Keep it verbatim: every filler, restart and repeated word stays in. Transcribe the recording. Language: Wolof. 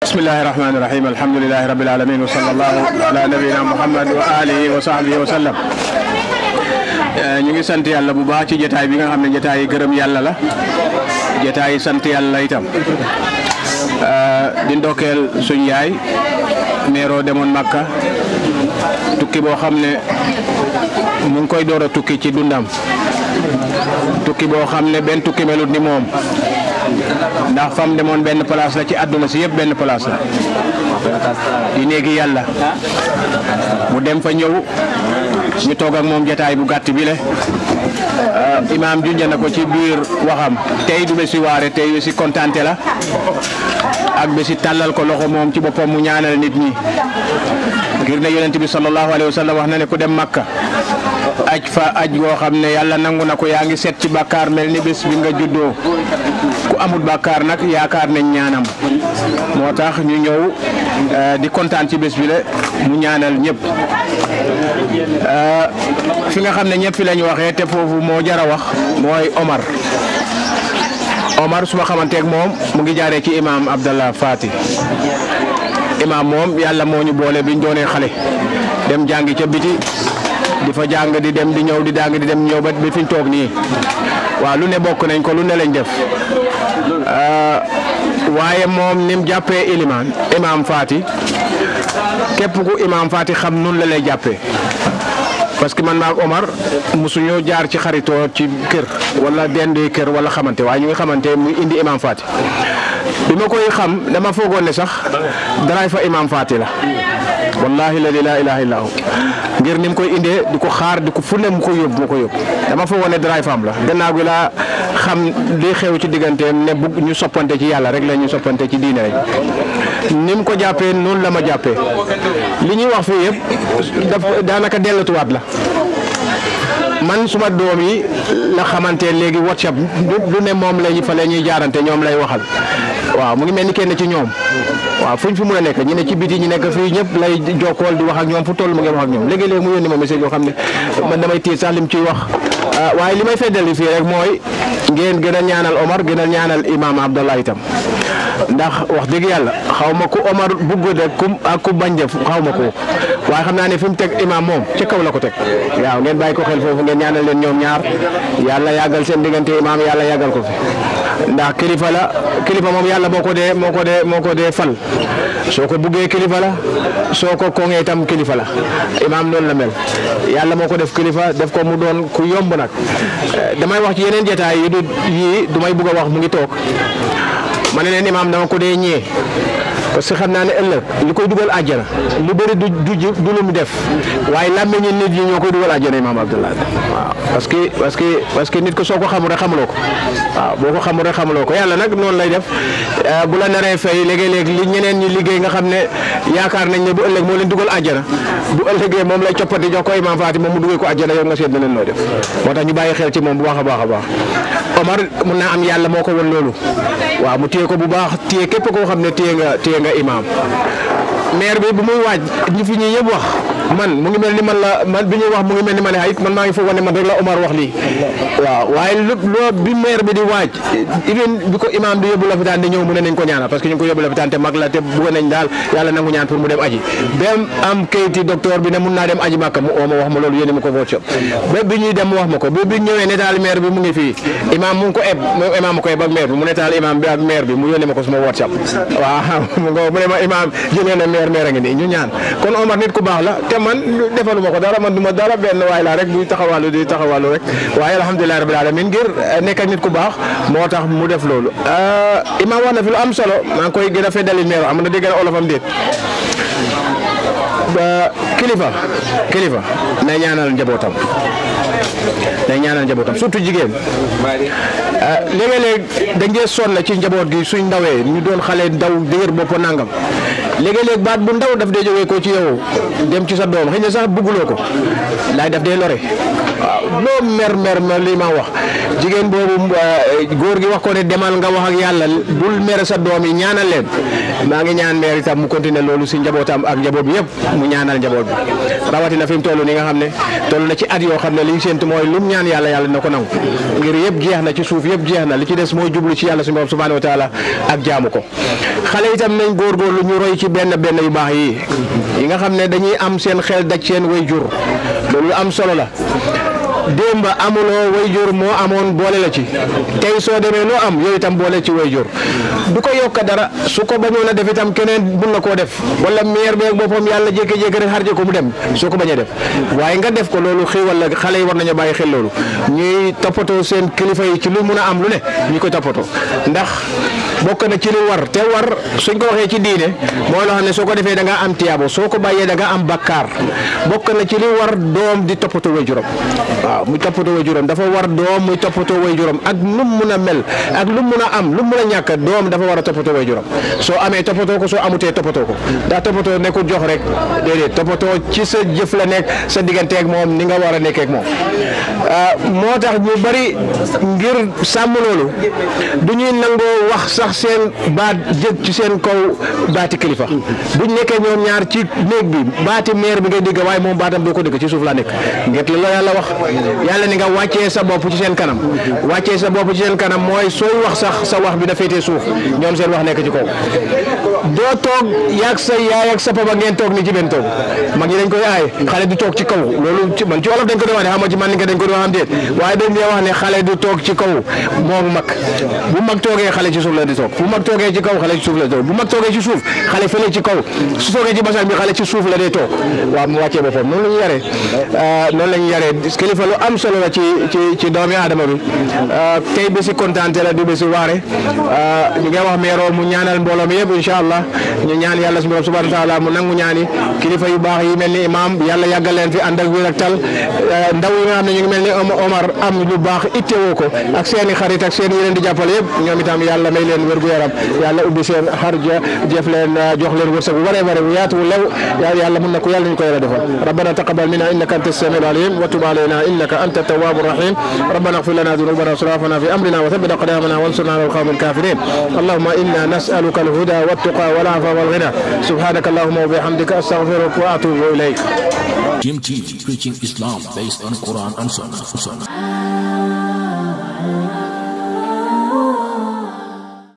bismillahi rahmani rahim alhamdulillahi rabbil alamin wa sallallahu ala nabiyina muhammad wa alihi wa sahbihi wa sallam. ñu ngi sant yàlla bu baax ci jotaay bi nga xam ne jotaay yi gërëm yàlla la jotaay yi sant yàlla itam di ndokkeel suñ yaay meeroo demoon Makka tukki boo xam ne mu ngi koy door a tukki ci dundam tukki boo xam ne benn tukki melut ni moom ndax fam demoon benn place la ci àdduna si yëpp benn place la di néegi yàlla mu dem fa ñëw ñu toog ak moom jotaay bu gàtt bi le imaam junj na ko ci biir waxam tey du bési waare tey bési kontante la ak bési tàllal ko loxo moom ci boppam mu ñaanal nit ñi ngir ne yonent bi sallallahu alayhi wa sallam wax na ne ku dem Makka aj fa aj goo xam ne yàlla nangu na ko yaa ngi set ci bàkkaar mel ni bés bi nga juddoo ku amul bàkkaar nag yaakaar nañ ñaanam moo tax ñu ñëw di kontaan ci bés bi la mu ñaanal ñëpp fi nga xam ne ñëpp fi lañ waxee te foofu moo jar a wax mooy Omar Omar su ma xamanteeg moom mu ngi jaaree ci imaam Abdallah Fati imaam moom yàlla moo ñu boole biñ doonee xale dem jàngi ca biti di fa jàng di dem di ñëw di jàng di dem ñëw ba bi fiñ toog nii waaw lu ne bokk nañ ko lu ne lañ def waaye moom ni mu jàppee ilimaan imaam Fati képp ku imaam Fati xam noonu la lay jàppee parce que man maak Omar mosuñoo jaar ci xaritoo ci kër wala dendee kër wala xamante waaye ñu ngi xamante muy indi imaam Fati bi ma koy xam dama foogoon ne sax daraay fa imaam Fati la wallahi la ilaha illa illa hu ngir ni mu koy indee di ko xaar di ko fu ne mu ko yóbbu mu ko yóbbu dama foogoon ne daraay faam la gannaaw gi laa xam li xew ci digganteem ne bu ñu soppante ci yàlla rek la ñu soppante ci diine rek ni mu ko jàppee noonu la ma jàppee li ñuy wax fii yëpp daf daanaka dellutuwaat la man suma doom yi la xamante léegi WhatsApp du ne moom lañu fa la ñuy jaarante ñoom lay waxal waaw mu ngi mel ni kenn ci ñoom waaw fuñ fi mun a nekk ñu ne ci biti ñu nekk fii ñëpp lay jokkool di wax ak ñoom fu toll mu ngi wax ak ñoom léegi-léegi mu yónni ma message yoo xam ne man damay tiit sax lim ciy wax waaye li may feddali fii rek mooy ngeen gën a ñaanal Omar gën a ñaanal imaam Abdallah itam ndax wax dëgg yàlla xaw ma ku Omar bugg de ku ak ku bañ def xaw ma ko waaye xam naa ne fi mu teg imaam moom ca kaw la ko teg waaw ngeen bàyyi ko xel foofu ngeen ñaanal leen ñoom ñaar yàlla yàggal seen diggante imaam yàlla yàggal ko fi ndax kilifa la kilifa moom yàlla moo ko dee moo ko dee moo ko dee fal soo ko buggee kilifa la soo ko koŋee itam kilifa la imaam noonu la mel yàlla moo ko def kilifa def ko mu doon ku yomb nag damay wax ci yeneen jotaay yi du yii du may bugg a wax mu ngi toog ma ne leen imaam dama ko dee ñee parce que xam naa ne ëllëg li koy dugal àjjana lu bëri du du du lu mu def waaye làmmiñu nit ñi ñoo koy dugal àjjana imaam Abdallah waaw parce que parce que parce que nit ko soo ko xamul rek xamuloo ko waaw boo ko xamul rek xamuloo ko yàlla nag noonu lay def bu la naree fay léegi-léegi li ñeneen ñi liggéey nga xam ne yaakaar nañ ne bu ëllëg moo leen dugal àjjana bu ëllëgee moom lay coppati jox ko imaam Fati moom mu duggee ko àjjana yow nga seet na leen loo def moo tax ñu bàyyi xel ci moom bu baax a baax a baax Omar mun naa am yàlla moo ko won loolu waaw mu téye ko bu baax téye képp koo xam ne téye nga téye nga imaam maire bi bu muy waaj ñi fi ñi yëpp wax man mu ngi mel ni man la man bi ñuy wax mu ngi mel ni ma ne it man maa ngi foog ne man rek la Omar wax lii waaw waaye loo bi maire bi di waaj even bi ko imaam di yóbbu lopitaan di ñëw mu ne nañ ko ñaanal parce que ñu ngi ko yóbbu lopitaan te mag la te bëgg nañ daal yàlla nangu ñaan pour mu dem aji bem am kayiti docteur bi ne mun naa dem aji Makka mu oo ma wax ma loolu yéene ma ko workshop ba bi ñuy dem wax ma ko ba bi ñëwee ne daal maire bi mu ngi fii imaam mu ngi ko eb imaam ma ko eb ak maire bi mu ne daal imaam bi ak maire bi mu yónnee ma ko suma workshop waaw mu ne ma imaam jëlee na maire maire a ngi nii ñu ñaan kon Omar nit ku baax la te man defaluma ko dara man duma dara benn waay laa rek buy taxawàllu di taxawàllu rek waaye alhamdulilah rabbil alamin ngir nekk ak nit ku baax moo tax mu def loolu imaam wax na fi lu am solo maa ngi koy gën a feddali meero am na dégg na olofam déet kilifa kilifa na ñaanal njabootam day ñaanal njabootam surtout jigéen léeg-léeg dañ dee sonn ci njaboot gi suñ ndawee ñu doon xale ndaw dëgër bopp nangam léeg-léeg baat bu ndaw daf dee jógee ko ci yow dem ci sa doom xëy na sax bugguloo ko laay daf dee lore waaw loo mer mer mer li ma wax jigéen boobu góor gi wax ko ne demal nga wax ak yàlla bul mer sa doom yi ñaanal leen maa ngi ñaan meer itam mu continuer loolu si njabootam ak njaboot bi yëpp mu ñaanal njaboot bi rawatina fi mu toll nii nga xam ne toll na ci at yoo xam ne liñ si séntu mooy lum ñaan yàlla yàlla na ko nangu ngir yëpp jeex na ci suuf yëpp jeex na li ci des mooy jublu ci yàlla suñu borom subhanahu wa taala ak jaamu ko. xale itam nañ góorgóorlu ñu roy ci benn benn yu baax yi yi nga xam ne dañuy am seen xel daj seen way jur loolu am solo la. démba amuloo wayjur moo amoon boole la ci tey soo demee loo am yow itam boole ci wayjur du ko yokk dara su ko bañoon a def itam keneen mun na koo def wala meer beeg boppam yàlla jékki-jékki rek xarje ko mu dem soo ko bañee def waaye nga def ko loolu xiiwal la xale yi war nañu bàyyi xel loolu ñuy toppatoo seen kilifa yi ci lu mun a am lu ne ñu ko toppatoo ndax bokk na ci li war te war suñ ko waxee ci diine mooy loo xam ne soo ko defee da nga am tiyaabo soo ko bàyyee da nga am bakkaar bokk na ci li war doom di toppatoo wayjuram waaw muy toppatoo wayjuram dafa war doom muy toppatoo wayjuram ak lu mu mun a mel ak lu mu mun a am lu mu mun a ñàkk doom dafa war a toppatoo wayjuram soo amee toppatoo ko soo amutee toppatoo ko ndax toppatoo nekkul jox rek déedéet toppatoo ci sa jëf la nekk sa digganteeg moom ni nga war a nekkee ak moom moo tax ñu bari ngir sàmm loolu du ñuy nangoo wax sax seen baat jëg ci seen kaw baati kilifa buñ nekkee ñoom ñaar ci néeg bi baati meer bi ngay dégg waaye moom baatam doo ko dégg ci suuf laa nekk ngir la yàlla wax yàlla ni nga wàccee sa bopp ci seen kanam wàccee sa bopp ci seen kanam mooy sooy wax sax sa wax bi da féetee suuf ñoom seen wax nekk ci kaw doo toog yaag sa yaay ak sa papa ngeen toog ni ci benn toog mag ñi dañ koy aay xale du toog ci kaw loolu ci man ci wolof dañ ko doon wax ne xam nga ci man ni nga dañ ko doon xam déet waaye dañ wax ne xale du toog ci kaw moom mag bu mag toogee xale ci suuf la di toog bu mag toogee ci kaw xale ci suuf la di toog bu mag toogee ci suuf xale fële ci kaw su toogee ci basal bi xale ci suuf la dee toog waaw mu wàccee boppam noonu la ñu yaree noonu la ñu yaree kilifa lu am solo la ci ci ci doomi aadama bi tey bési kontaante la du bési waare ñu ngi wax meeroo mu ñaanal mbooloo mi yëpp incha allah ñu ñaan yàlla suñu borom subhanahu wa taala mu nangu ñaani kilifa yu baax yi mel ni imam yàlla yàggal leen fi ànd ak wér ak tal ndaw yi nga xam ne ñu ngi mel ni Omar am lu baax ittewoo ko ak seen i xarit ak seen yeneen di jàppale yëpp ñoom itam yàlla may leen wér gu yaram yàlla ubbi seen xarja jëf leen jox leen wërsëg bu bare bare bu yaatu lew yàlla mun na ko yàlla ñu ko yàlla defal rabbana taqabbal minna innaka anta as-sami'ul alim wa tub alayna innaka anta at-tawwabur rahim rabbana ighfir lana dhunubana wa israfana fi amrina wa thabbit aqdamana wansurna 'ala al-qawmi al-kafirin allahumma inna nas'aluka al-huda wat-tuqa wal-'afwa wal-ghina subhanaka allahumma wa bihamdika astaghfiruka wa atubu ilayk. Jim T, preaching Islam based on Quran and Sunnah.